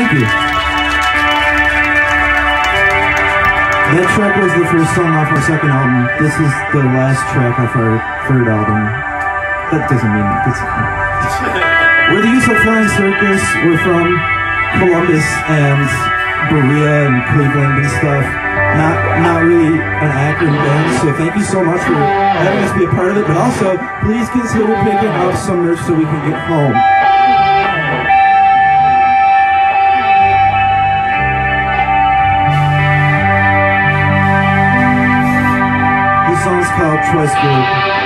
Thank you. That track was the first song off our second album. This is the last track off our third album. That doesn't mean it's... We're the Use of Flying Circus. We're from Columbus and Berea and Cleveland and stuff. Not really an Akron band, so thank you so much for having us be a part of it, but also please consider picking up some merch so we can get home. This song's called Choice Group.